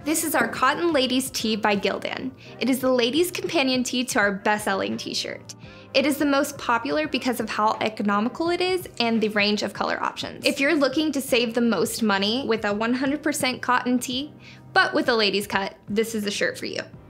This is our Cotton Ladies Tee by Gildan. It is the ladies' companion tee to our best-selling t-shirt. It is the most popular because of how economical it is and the range of color options. If you're looking to save the most money with a 100% cotton tee, but with a ladies cut, this is the shirt for you.